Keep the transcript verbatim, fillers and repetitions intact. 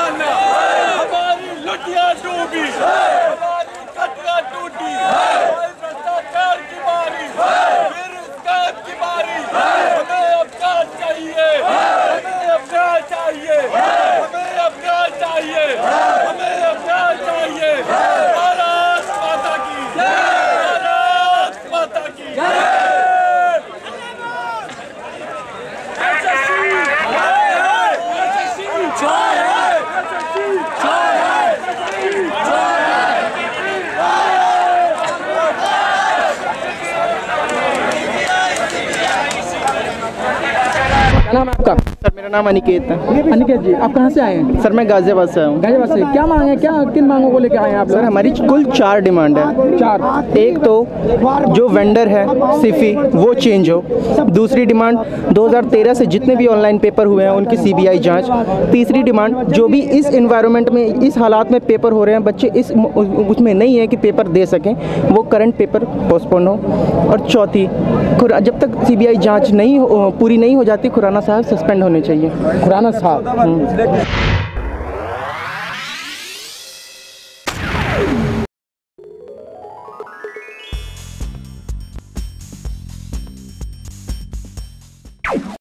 जमाना, हमारी लुटिया डूबी, हमारी कटिया टूटी, भ्रष्टाचार की बारी, बेरोजगार की बारी, हमें अपराध चाहिए, हमें अपराध चाहिए, हमें अपराध चाहिए, हमें अपराध चाहिए। भारत माता की जय, भारत माता की जय। क्या नाम है आपका? सर मेरा नाम अनिकेत है। अनिकेत जी, आप कहाँ से आए हैं? सर मैं गाजियाबाद से हूँ। गाजियाबाद से। क्या मांग है, क्या किन मांगों को लेकर आए हैं आप लोग? सर हमारी कुल चार डिमांड है। चार। एक तो जो वेंडर है सिफी वो चेंज हो। दूसरी डिमांड दो हज़ार तेरह से जितने भी ऑनलाइन पेपर हुए हैं उनकी सीबीआई जांच। तीसरी डिमांड जो भी इस एनवायरनमेंट में इस हालात में पेपर हो रहे हैं बच्चे इस उसमें नहीं है कि पेपर दे सकें, वो करंट पेपर पोस्टपोन हो। और चौथी, जब तक सीबीआई जांच नहीं हो, पूरी नहीं हो जाती, खुराना साहब सस्पेंड होने चाहिए। खुराना साहब।